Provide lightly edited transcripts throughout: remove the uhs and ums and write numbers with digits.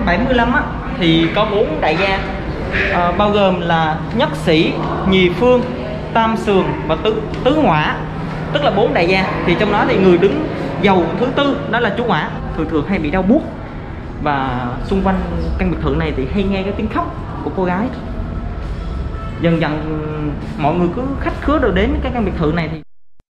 1975 á, thì có 4 đại gia, bao gồm là nhất sĩ, nhì phương, tam sườn và tứ ngõa, tức là 4 đại gia. Thì trong đó thì người đứng giàu thứ tư đó là chú Ngõa, thường hay bị đau buốt. Và xung quanh căn biệt thự này thì hay nghe cái tiếng khóc của cô gái. Dần dần mọi người cứ khách khứa đều đến cái căn biệt thự này. Thì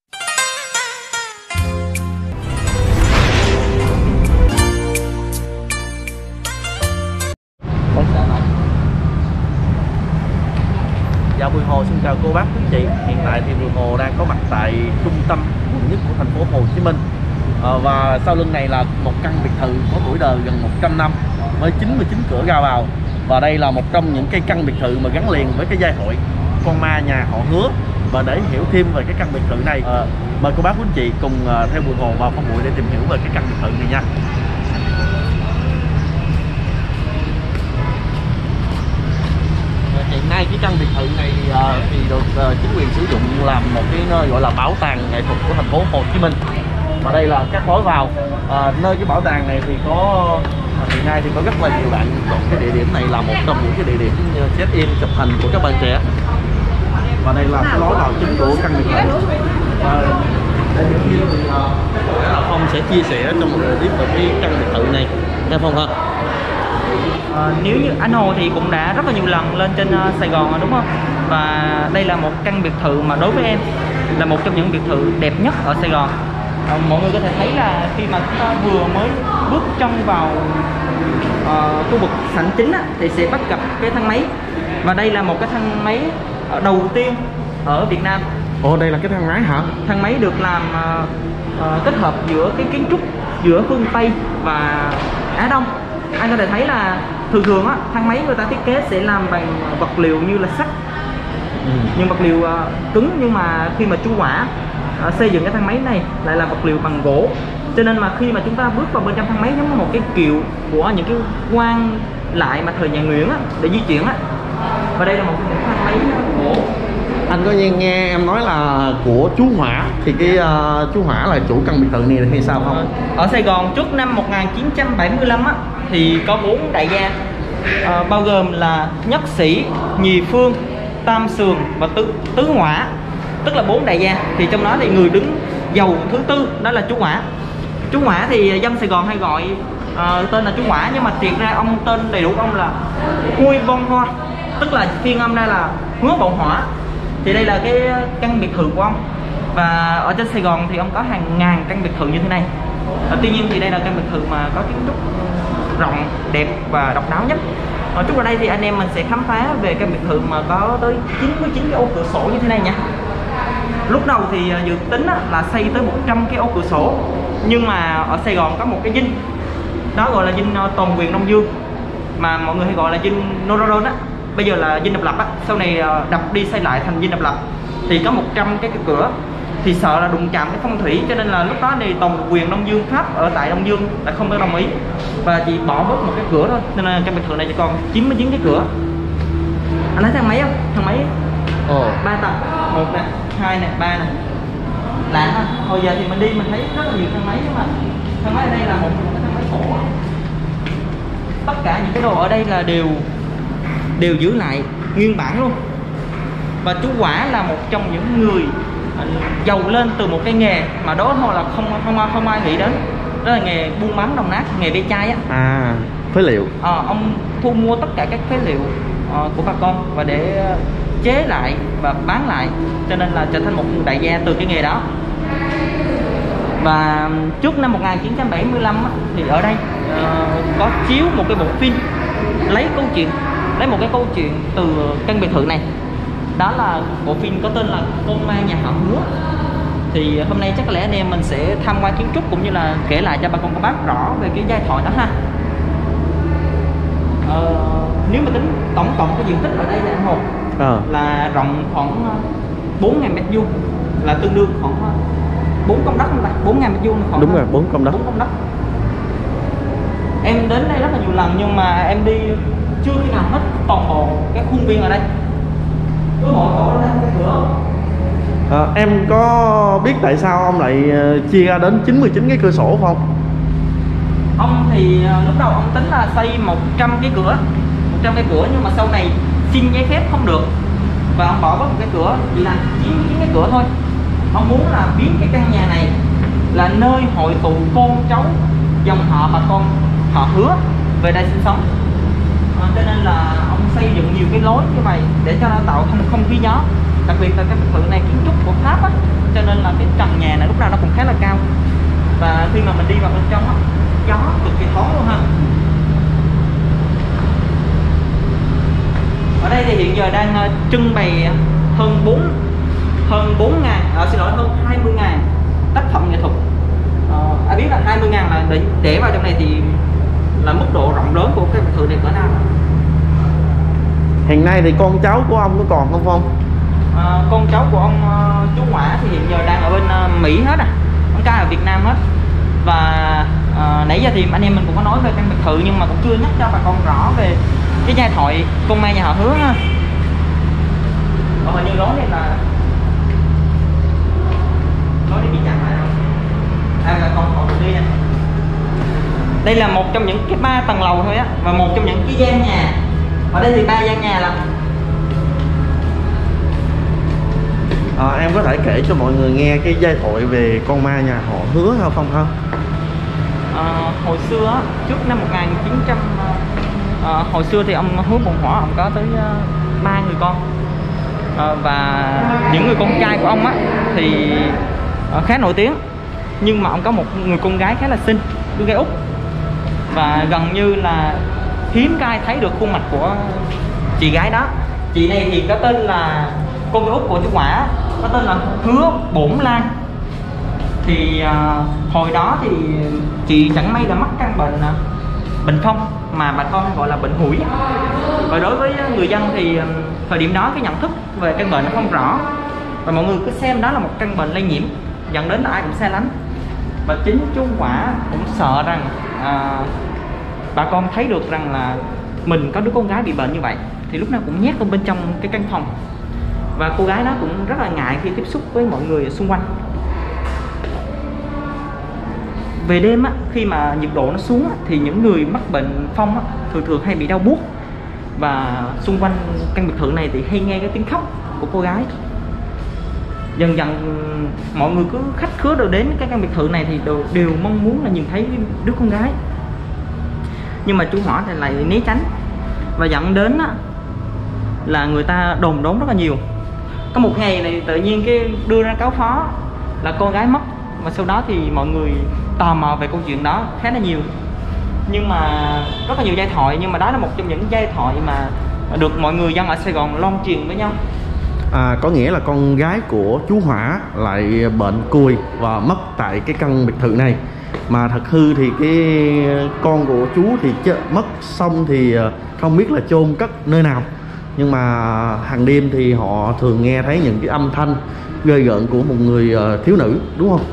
Dạ, Bùi Hồ xin chào cô bác quý chị. Hiện tại thì Bùi Hồ đang có mặt tại trung tâm quận nhất của thành phố Hồ Chí Minh. Và sau lưng này là một căn biệt thự có tuổi đời gần 100 năm với 99 cửa ra vào. Và đây là một trong những cái căn biệt thự mà gắn liền với cái giai thoại Con Ma Nhà Họ Hứa. Và để hiểu thêm về cái căn biệt thự này, mời cô bác quý chị cùng theo Bùi Hồ vào phòng bụi để tìm hiểu về cái căn biệt thự này nha. Hiện nay cái căn biệt thự này thì được chính quyền sử dụng làm một cái nơi gọi là bảo tàng nghệ thuật của thành phố Hồ Chí Minh. Và đây là các lối vào. Nơi cái bảo tàng này thì hiện nay thì có rất là nhiều bạn chọn cái địa điểm này là một trong những cái địa điểm check-in chụp hình của các bạn trẻ. Và đây là cái lối vào chính của căn biệt thự. Đây thì Phong sẽ chia sẻ trong một clip về cái căn biệt thự này nha Phong ha. Nếu như anh Hồ thì cũng đã rất là nhiều lần lên trên Sài Gòn rồi đúng không? Và đây là một căn biệt thự mà đối với em là một trong những biệt thự đẹp nhất ở Sài Gòn. Mọi người có thể thấy là khi mà chúng ta vừa mới bước chân vào khu vực sảnh chính á, thì sẽ bắt gặp cái thang máy. Và đây là một cái thang máy đầu tiên ở Việt Nam. Ồ, đây là cái thang máy hả? Thang máy được làm kết hợp giữa cái kiến trúc giữa phương Tây và Á Đông. Anh có thể thấy là thường á, thang máy người ta thiết kế sẽ làm bằng vật liệu như là sắt, nhưng vật liệu cứng. Nhưng mà khi mà chú Ngõa xây dựng cái thang máy này lại là vật liệu bằng gỗ, cho nên mà khi mà chúng ta bước vào bên trong thang máy giống như một cái kiệu của những cái quan lại mà thời nhà Nguyễn á, để di chuyển á. Và đây là một cái thang máy gỗ. Anh có nghe em nói là của chú Ngõa, thì cái chú Ngõa là chủ căn biệt thự này hay sao không? Ở Sài Gòn trước năm 1975 á, thì có 4 đại gia, bao gồm là nhất sĩ, nhì phương, tam sườn và tứ ngõa, tức là 4 đại gia. Thì trong đó thì người đứng giàu thứ tư đó là chú Ngõa. Chú Ngõa thì dân Sài Gòn hay gọi tên là chú Ngõa, nhưng mà thiệt ra ông tên đầy đủ của ông là Huy Bon Hoa, tức là phiên âm ra là Hứa Bậu Hỏa. Thì đây là cái căn biệt thự của ông. Và ở trên Sài Gòn thì ông có hàng ngàn căn biệt thự như thế này. Tuy nhiên thì đây là căn biệt thự mà có kiến trúc rộng, đẹp và độc đáo nhất. Chút vào đây thì anh em mình sẽ khám phá về căn biệt thự mà có tới 99 cái ô cửa sổ như thế này nha. Lúc đầu thì dự tính là xây tới 100 cái ô cửa sổ, nhưng mà ở Sài Gòn có một cái dinh đó gọi là dinh Toàn Quyền Đông Dương, mà mọi người hay gọi là dinh Norodom á. Bây giờ là dinh độc lập á, sau này đập đi xây lại thành dinh độc lập. Thì có 100 cái cửa, thì sợ là đụng chạm cái phong thủy, cho nên là lúc đó thì Toàn Quyền Đông Dương Pháp ở tại Đông Dương đã không có đồng ý và chỉ bỏ bớt một cái cửa thôi, nên là căn biệt thự này chỉ còn 99 cái cửa. Anh thấy thang máy không? Thang máy 3 tầng, 1 nè, 2 nè, 3 nè. Lạ ha. Hồi giờ thì mình đi mình thấy rất là nhiều thang máy, nhưng mà thang máy ở đây là một cái thang máy cổ. Tất cả những cái đồ ở đây là đều giữ lại nguyên bản luôn. Và chú Ngõa là một trong những người giàu lên từ một cái nghề mà đó thôi là không ai nghĩ đến, đó là nghề buôn bán đồng nát, nghề ve chai á. Phế liệu. Ông thu mua tất cả các phế liệu của bà con và để chế lại và bán lại, cho nên là trở thành một đại gia từ cái nghề đó. Và trước năm 1975 á, thì ở đây có chiếu một cái bộ phim lấy một cái câu chuyện từ căn biệt thự này. Đó là bộ phim có tên là Con Ma Nhà Họ Hứa. Thì hôm nay chắc có lẽ anh em mình sẽ tham quan kiến trúc cũng như là kể lại cho bà con cô bác rõ về cái giai thoại đó ha. Nếu mà tính tổng cộng cái diện tích ở đây là anh Hồ là rộng khoảng 4.000 m², là tương đương khoảng 4 công đất không ta? 4.000 m². Đúng rồi, 4 công đất. 4 công đất. Em đến đây rất là nhiều lần nhưng mà em đi chưa khi nào hết toàn bộ cái khuôn viên ở đây. Cứ mỗi chỗ nó cái cửa. Em có biết tại sao ông lại chia ra đến 99 cái cửa sổ không? Ông thì lúc đầu ông tính là xây 100 cái cửa, 100 cái cửa, nhưng mà sau này xin giấy phép không được và ông bỏ bớt một cái cửa, chỉ là 9 cái cửa thôi. Ông muốn là biến cái căn nhà này là nơi hội tụ con cháu dòng họ bà con họ Hứa về đây sinh sống. Cho nên là ông xây dựng nhiều cái lối như vậy để cho nó tạo không khí gió. Đặc biệt là cái biệt thự này kiến trúc của Pháp á, cho nên là cái trần nhà này lúc nào nó cũng khá là cao. Và khi mà mình đi vào bên trong á, gió cực kỳ thoáng luôn ha. Ở đây thì hiện giờ đang trưng bày hơn 20.000 tác phẩm nghệ thuật. Ai biết là 20.000 là để vào trong này thì là mức độ rộng lớn của cái biệt thự này cỡ nào? Hiện nay thì con cháu của ông có còn không Phong? Con cháu của ông chú Ngoã thì hiện giờ đang ở bên Mỹ hết ông ca ở Việt Nam hết. Và nãy giờ thì anh em mình cũng có nói về căn biệt thự nhưng mà cũng chưa nhắc cho bà con rõ về cái giai thoại con ma nhà họ Hứa ha. Hình như lối này là lối này bị chặn lại rồi. Là còn đi nha. Đây là một trong những cái 3 tầng lầu thôi á, và một trong những cái gian nhà. Ở đây thì 3 gian nhà là em có thể kể cho mọi người nghe cái giai thoại về con ma nhà họ Hứa hay không ha? Hồi xưa trước năm 1900 hồi xưa thì ông Hứa Bồn Hỏa ông có tới 3 người con. Và những người con trai của ông á thì khá nổi tiếng, nhưng mà ông có một người con gái khá là xinh, đứa gái út, và gần như là hiếm có ai thấy được khuôn mặt của chị gái đó. Chị này thì có tên là con gái út của chú Ngoã, có tên là Hứa Bổn Lan. Thì hồi đó thì chị chẳng may là mắc căn bệnh phong mà bà con gọi là bệnh hủi. Và đối với người dân thì thời điểm đó cái nhận thức về căn bệnh nó không rõ, và mọi người cứ xem đó là một căn bệnh lây nhiễm, dẫn đến là ai cũng xa lánh. Và chính chú Ngoã cũng sợ rằng bà con thấy được rằng là mình có đứa con gái bị bệnh như vậy, thì lúc nào cũng nhét ở bên trong cái căn phòng. Và cô gái đó cũng rất là ngại khi tiếp xúc với mọi người xung quanh. Về đêm á, khi mà nhiệt độ nó xuống á, thì những người mắc bệnh phong á, thường hay bị đau buốt. Và xung quanh căn biệt thự này thì hay nghe cái tiếng khóc của cô gái. Dần dần mọi người cứ khách khứa đều đến cái căn biệt thự này thì đều mong muốn là nhìn thấy đứa con gái. Nhưng mà chú Hỏa thì lại né tránh, và dẫn đến á, là người ta đồn đốn rất là nhiều. Có một ngày này tự nhiên cái đưa ra cáo phó là con gái mất, và sau đó thì mọi người tò mò về câu chuyện đó khá là nhiều. Nhưng mà rất là nhiều giai thoại, nhưng mà đó là một trong những giai thoại mà được mọi người dân ở Sài Gòn loan truyền với nhau. Có nghĩa là con gái của chú Hỏa lại bệnh cùi và mất tại cái căn biệt thự này. Mà thật hư thì cái con của chú thì mất xong thì không biết là chôn cất nơi nào. Nhưng mà hàng đêm thì họ thường nghe thấy những cái âm thanh ghê rợn của một người thiếu nữ, đúng không?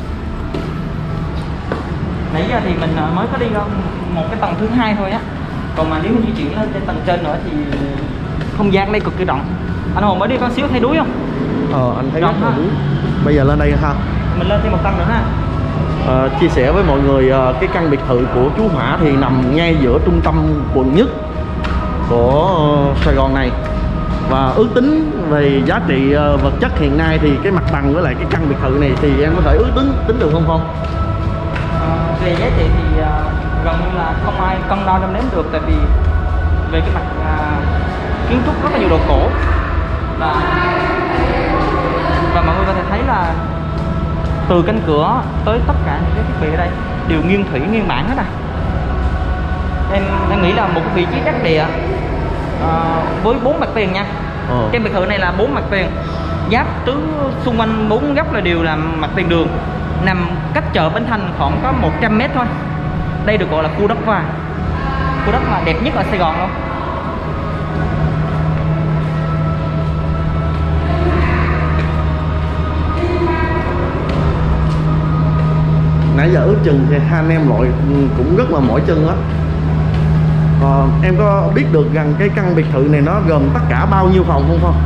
Nãy giờ thì mình mới có đi ra một cái tầng thứ 2 thôi á. Còn mà nếu mình di chuyển lên trên tầng trên nữa thì không gian đây cực kỳ rộng. Anh Hồn mới đi con xíu thấy đuối không? Anh thấy rất là đuối. Bây giờ lên đây ha. Mình lên thêm một tầng nữa ha. Chia sẻ với mọi người cái căn biệt thự của chú Hỏa thì nằm ngay giữa trung tâm quận nhất của Sài Gòn này. Và ước tính về giá trị vật chất hiện nay thì cái mặt bằng với lại cái căn biệt thự này thì em có thể ước tính được không? Về giá trị thì gần như là không ai cân đo đong đếm được, tại vì về cái mặt kiến trúc rất là nhiều đồ cổ, và mọi người có thể thấy là từ cánh cửa tới tất cả những cái thiết bị ở đây đều nguyên thủy nguyên bản hết Em nghĩ là một cái vị trí đắc địa với 4 mặt tiền nha. Cái biệt thự này là 4 mặt tiền, giáp tứ xung quanh 4 góc là đều là mặt tiền đường, nằm cách chợ Bến Thành khoảng có 100 m thôi. Đây được gọi là khu đất vàng, khu đất mà đẹp nhất ở Sài Gòn luôn. Nãy giờ ước chừng thì hai anh em loại cũng rất là mỏi chân á. Em có biết được rằng cái căn biệt thự này nó gồm tất cả bao nhiêu phòng không?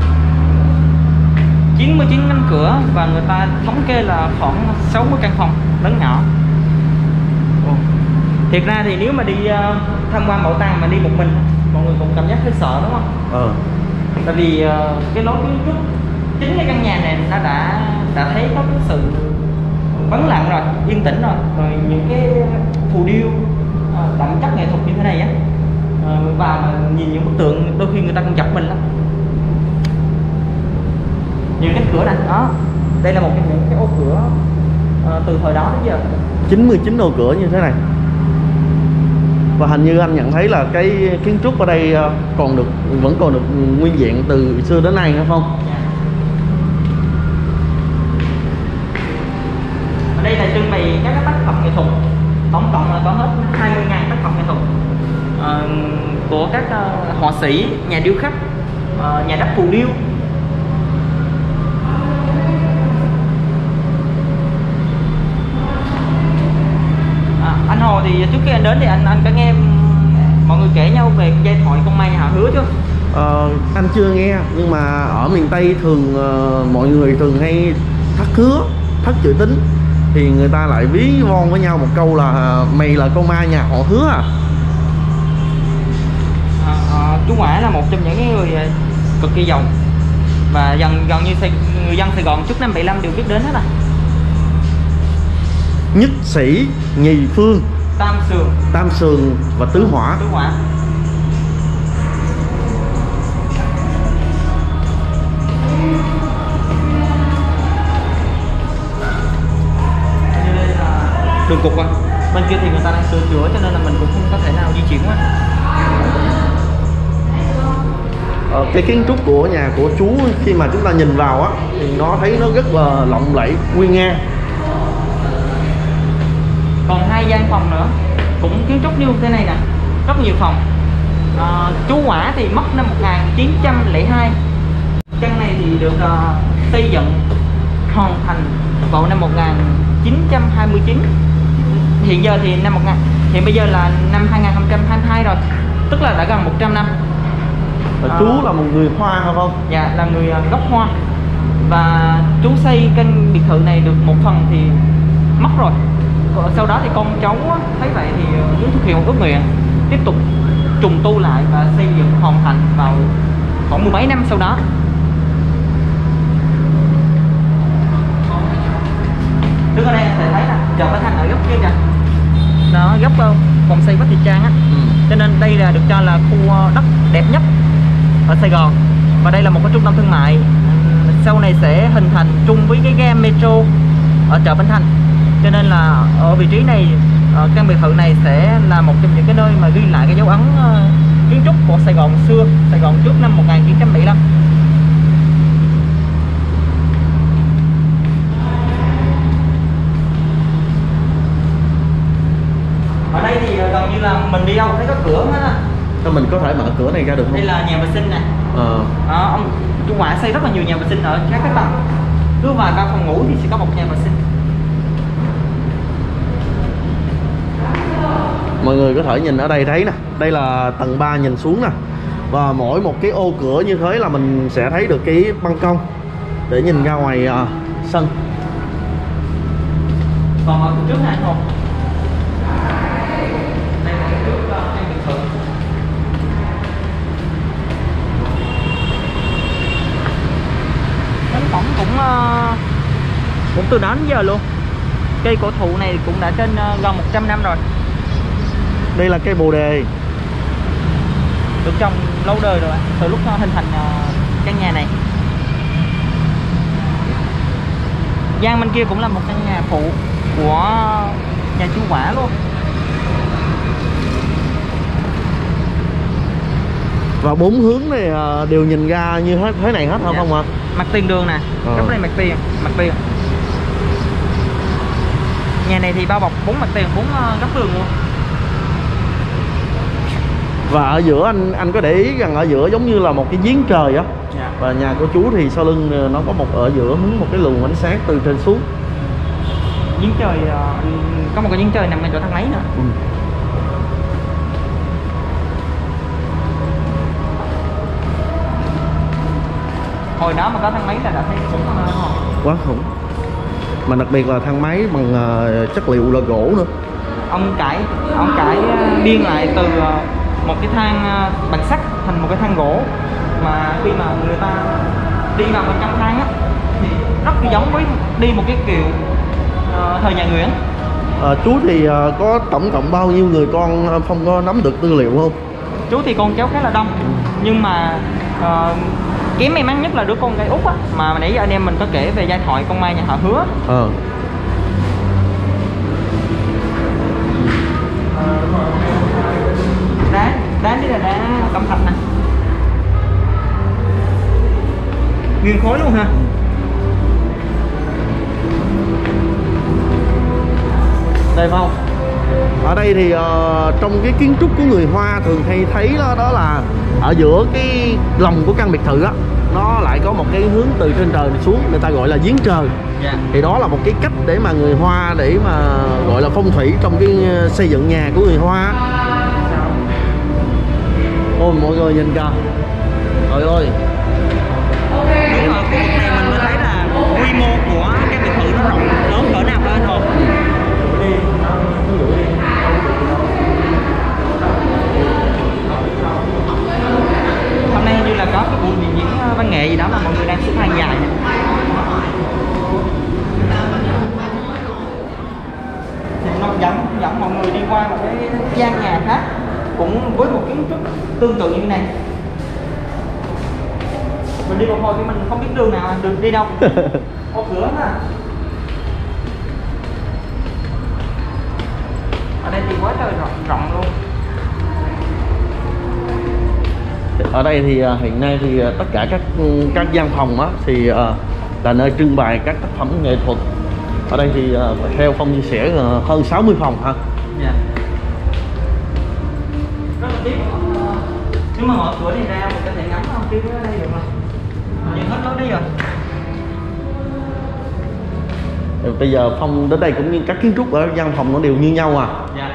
99 cánh cửa, và người ta thống kê là khoảng 60 căn phòng lớn nhỏ. Thiệt ra thì nếu mà đi tham quan bảo tàng mà đi một mình, mọi người cũng cảm giác hơi sợ đúng không? Tại vì cái lối kiến trúc, chính cái căn nhà này nó đã thấy có cái sự vắng lặng rồi, yên tĩnh rồi. Rồi những cái phù điêu đậm chất nghệ thuật như thế này á, và nhìn những bức tượng đôi khi người ta cũng giật mình lắm. Những cánh cửa này đó, đây là một cái ô cửa từ thời đó đến giờ, 99 ô cửa như thế này. Và hình như anh nhận thấy là cái kiến trúc ở đây vẫn còn được nguyên vẹn từ xưa đến nay hay không? Ở đây là trưng bày các tác phẩm nghệ thuật, tổng cộng là có hết 20.000 tác phẩm nghệ thuật của các họa sĩ, nhà điêu khắc, nhà đắp phù điêu. Anh Hồ thì trước khi anh đến thì anh có nghe mọi người kể nhau về giai thoại con ma nhà họ Hứa chưa? Anh chưa nghe, nhưng mà ở miền Tây thường mọi người thường hay thất hứa, thất chữ tín, thì người ta lại ví von với nhau một câu là mày là con ma nhà họ Hứa à? Chú Ngoại là một trong những người cực kỳ giàu và gần như người dân Sài Gòn trước năm 75 đều biết đến hết à. Nhất Sĩ, Nhì Phương, Tam Sườn và Tứ Hỏa. Đường cục à? Bên kia thì người ta đang sửa chữa cho nên là mình cũng không có thể nào di chuyển quá. Cái kiến trúc của nhà của chú khi mà chúng ta nhìn vào á thì nó thấy nó rất là lộng lẫy, nguy nga. Còn 2 gian phòng nữa cũng kiến trúc như thế này nè, rất nhiều phòng. Chú Hỏa thì mất năm 1902. Căn này thì được xây dựng hoàn thành vào năm 1929. Hiện giờ thì hiện bây giờ là năm 2022 rồi, tức là đã gần 100 năm. Chú là một người Hoa hay không? Dạ, là người gốc Hoa. Và chú xây căn biệt thự này được một phần thì mất rồi. Sau đó thì con cháu thấy vậy thì chú thực hiện một ước nguyện tiếp tục trùng tu lại và xây dựng hoàn thành vào khoảng 10 mấy năm sau đó. Đứng ở đây anh sẽ thấy là chợ Bến Thành ở góc kia kìa, nó góc vòng xoay Bách Thị Trang á. Cho nên đây là được cho là khu đất đẹp nhất ở Sài Gòn, và đây là một cái trung tâm thương mại sau này sẽ hình thành chung với cái ga metro ở chợ Bến Thành. Cho nên là ở vị trí này, căn biệt thự này sẽ là một trong những cái nơi mà ghi lại cái dấu ấn kiến trúc của Sài Gòn xưa, Sài Gòn trước năm 1975. Ở đây thì gần như là mình đi đâu thấy có cửa hết á. Mình có thể mở cửa này ra được không? Đây là nhà vệ sinh nè. Ông chú Ngoại xây rất là nhiều nhà vệ sinh ở các cái tầng. Cứ vài căn phòng ngủ thì sẽ có một nhà vệ sinh. Mọi người có thể nhìn ở đây thấy nè, đây là tầng 3 nhìn xuống nè. Và mỗi một cái ô cửa như thế là mình sẽ thấy được cái ban công để nhìn ra ngoài sân. Còn ở trước này không? Đây là trước căn biệt thự. Cánh cổng cũng từ đó đến giờ luôn. Cây cổ thụ này cũng đã trên gần 100 năm rồi. Đây là cây bồ đề, được trồng lâu đời rồi, từ lúc hình thành căn nhà này. Gian bên kia cũng là một căn nhà phụ của nhà chú Hỏa luôn. và 4 hướng này đều nhìn ra như thế này hết không ạ? Mặt tiền đường nè, góc này mặt tiền. Nhà này thì bao bọc 4 mặt tiền, 4 góc đường luôn. Và ở giữa anh có để ý rằng ở giữa giống như là một cái giếng trời á. Và nhà của chú thì sau lưng nó có một ở giữa hướng một cái luồng ánh sáng từ trên xuống. Giếng trời, có một cái giếng trời nằm ngay chỗ thang máy nữa. Hồi đó mà có thang máy là đã thấy khủng hơn không? Quá khủng. Mà đặc biệt là thang máy bằng chất liệu là gỗ nữa. ông cải biên lại từ một cái thang bằng sắt thành một cái thang gỗ, mà khi mà người ta đi vào bên trong thang á thì rất giống với đi một cái kiểu thời nhà Nguyễn. Chú thì có tổng cộng bao nhiêu người con Phong có nắm được tư liệu không? Chú thì con cháu khá là đông, nhưng mà kém may mắn nhất là đứa con gái út á, mà nãy giờ anh em mình có kể về giai thoại con Mai nhà họ Hứa. Đá đi là đá cẩm thạch nè, nguyên khối luôn ha. Đây Phong, ở đây thì trong cái kiến trúc của người Hoa thường hay thấy đó là ở giữa cái lòng của căn biệt thự á, nó lại có một cái hướng từ trên trời xuống, người ta gọi là giếng trời. Thì đó là một cái cách để mà người Hoa để mà gọi là phong thủy trong cái xây dựng nhà của người Hoa. Ôi mọi người nhìn kìa, trời ơi. Đúng rồi, khu vực này mình mới thấy là quy mô của cái biệt thự nó rộng lớn cỡ nào đó anh Hồn. Hôm nay hình như là có cái buổi biểu diễn văn nghệ gì đó mà mọi người đang xếp hàng dài. Thì nó dẫn mọi người đi qua một cái gian nhà khác cũng với một kiến trúc tương tự như này. Mình đi một hồi thì mình không biết đường nào, đường đi đâu. Ô cửa ha. Ở đây thì quá trời rộng luôn. Ở đây thì hiện nay thì tất cả các gian phòng á thì là nơi trưng bày các tác phẩm nghệ thuật. Ở đây thì theo Phong chia sẻ hơn 60 phòng ha. Dạ. Rất là tiếc. Nếu mà mở cửa này ra mình có thể ngắm không phía ở đây được không? Nhưng hết lối đi rồi. Bây giờ Phong đến đây cũng như các kiến trúc ở gian phòng nó đều như nhau à. Dạ.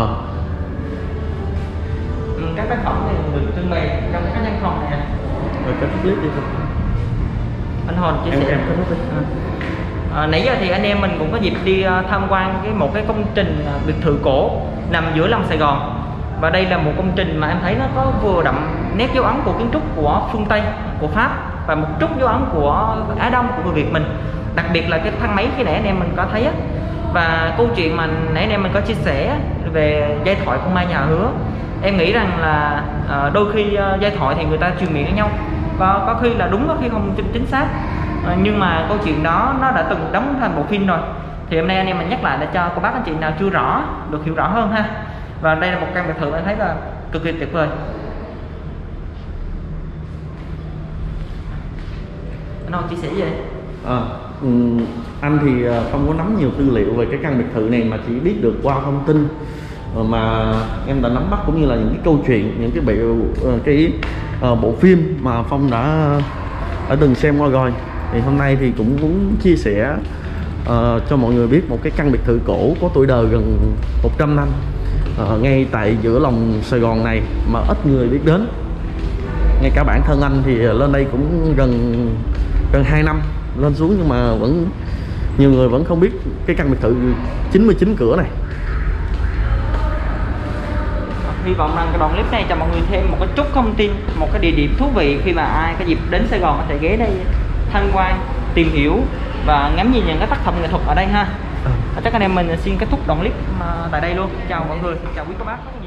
Các tác phẩm này được trưng bày trong các gian phòng này. Rồi cái clip đi thôi. Anh Hồn chia sẻ. Em có nút đi. Nãy giờ thì anh em mình cũng có dịp đi tham quan một cái công trình biệt thự cổ nằm giữa lòng Sài Gòn. Và đây là một công trình mà em thấy nó có vừa đậm nét dấu ấn của kiến trúc của phương Tây, của Pháp và một chút dấu ấn của Á Đông, của người Việt mình. Đặc biệt là cái thang máy khi nãy anh em mình có thấy á. Và câu chuyện mà nãy anh em mình có chia sẻ về giai thoại con Mai nhà Hứa, em nghĩ rằng là đôi khi giai thoại thì người ta truyền miệng với nhau, có khi là đúng, có khi không chính xác, nhưng mà câu chuyện đó nó đã từng đóng thành bộ phim rồi. Thì hôm nay anh em mình nhắc lại để cho cô bác anh chị nào chưa rõ được hiểu rõ hơn ha. Và đây là một căn biệt thự anh thấy là cực kỳ tuyệt vời. Anh Hồn chia sẻ gì? Anh thì không có nắm nhiều tư liệu về cái căn biệt thự này, mà chỉ biết được qua thông tin mà em đã nắm bắt, cũng như là những cái câu chuyện, những cái bộ phim mà Phong đã từng xem qua rồi. Thì hôm nay thì cũng muốn chia sẻ cho mọi người biết một cái căn biệt thự cổ có tuổi đời gần 100 năm ngay tại giữa lòng Sài Gòn này mà ít người biết đến. Ngay cả bản thân anh thì lên đây cũng gần 2 năm lên xuống, nhưng mà vẫn nhiều người vẫn không biết cái căn biệt thự 99 cửa này. Hy vọng rằng cái đoạn clip này cho mọi người thêm một cái chút thông tin, một cái địa điểm thú vị khi mà ai có dịp đến Sài Gòn có thể ghé đây tham quan, tìm hiểu và ngắm nhìn những cái tác phẩm nghệ thuật ở đây ha. Chắc anh em mình xin kết thúc đoạn clip tại đây luôn. Chào mọi người, chào quý cô bác.